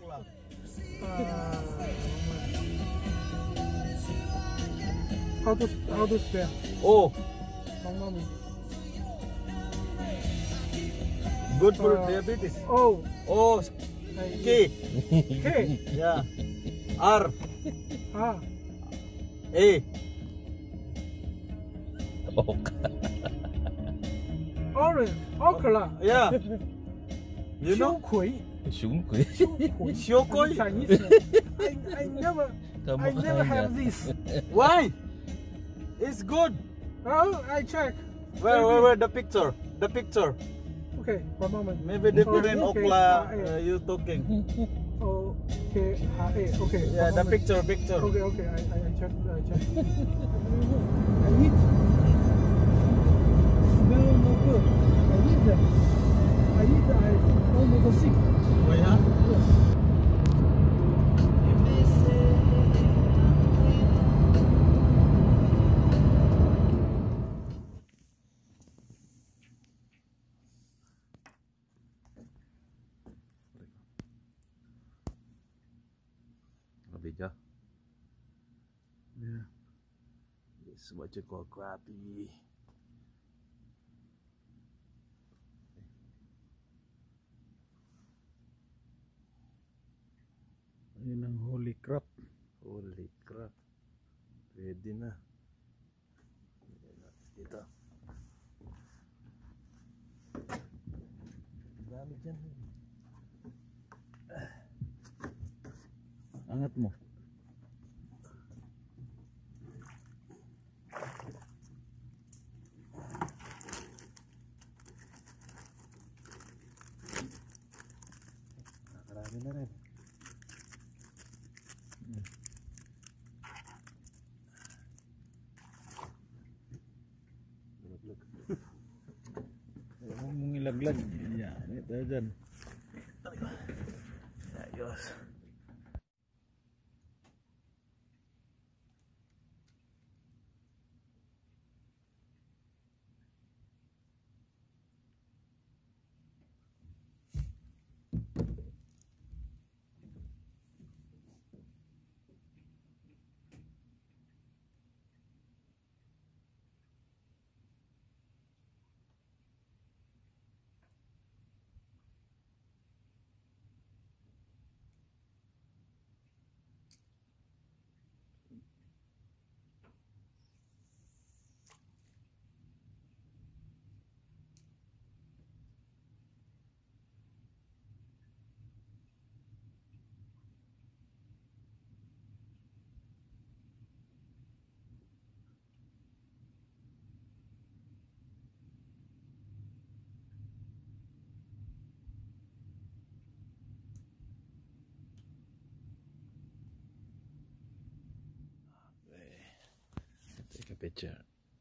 okla. How to spell? Oh, Mama. good for diabetes. Oh. Oh, K. K. Yeah. R. Ah. A. Orange. Okra. Yeah. You know? 熊葵. 小葵. Chinese. I never have this. Why? It's good. Oh, I check. Where the picture? The picture. Okay, one moment. Maybe different okay. okla you talking. Okay, okay. Yeah, the moment. picture. Okay. I check. I eat. Smell no good. I eat them. I almost sick. Oh yeah? Yes. Bigger. Yeah. This is what you call crappie. Yun ang holy crap. Holy crap. Ready na. Dito. Dami dyan. Angat mo. Nakarami na rin. Huwag mong ilaglag. Yan, ito dyan. Ayos. Take a picture.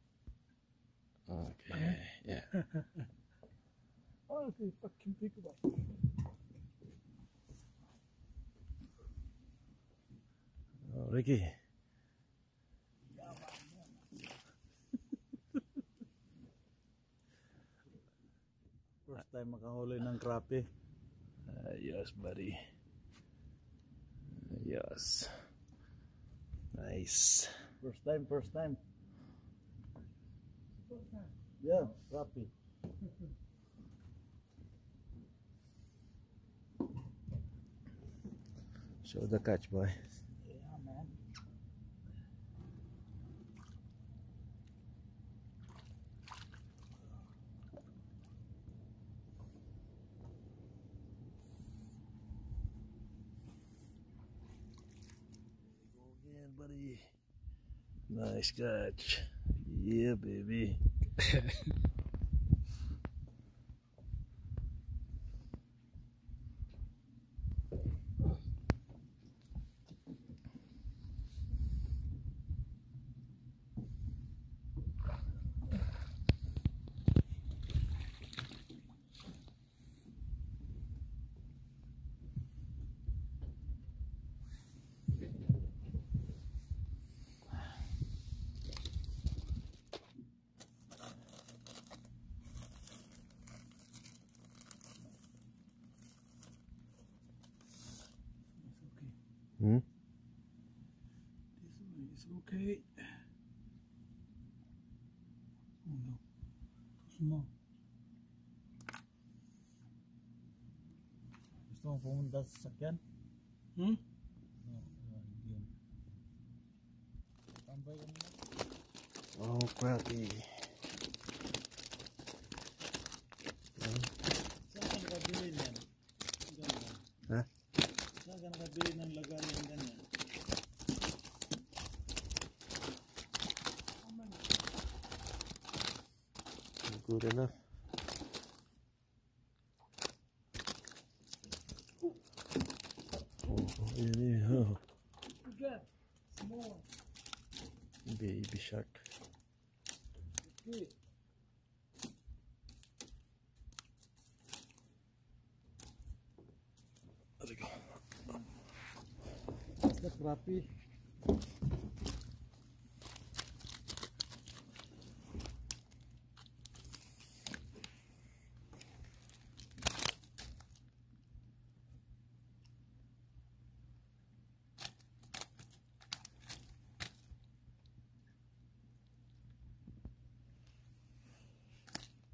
Okay, yeah. Oh, they fucking big one. Oh, Ricky. First time makahuli ng crappie. Yes, buddy. Yes. Nice. First time. Yeah, crappie. Show the catch, boy. Yeah, man. Go again, buddy. Nice catch. Yeah, baby. Hmm? This one is okay. Oh no, too small. Gusto mo pumunta sa sasakyan? Hmm? No, yun. Tambay ka muna. Oh, crappie. Saan ka nakabili niyan? Ganyan. Ha? Saan ka nakabili ng lagayan ng ganyan? Good enough. Oh, yeah. Oh. Again, small. Baby shark. Okay. There we go. That's the crappie.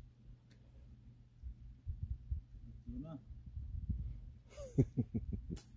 Yun na.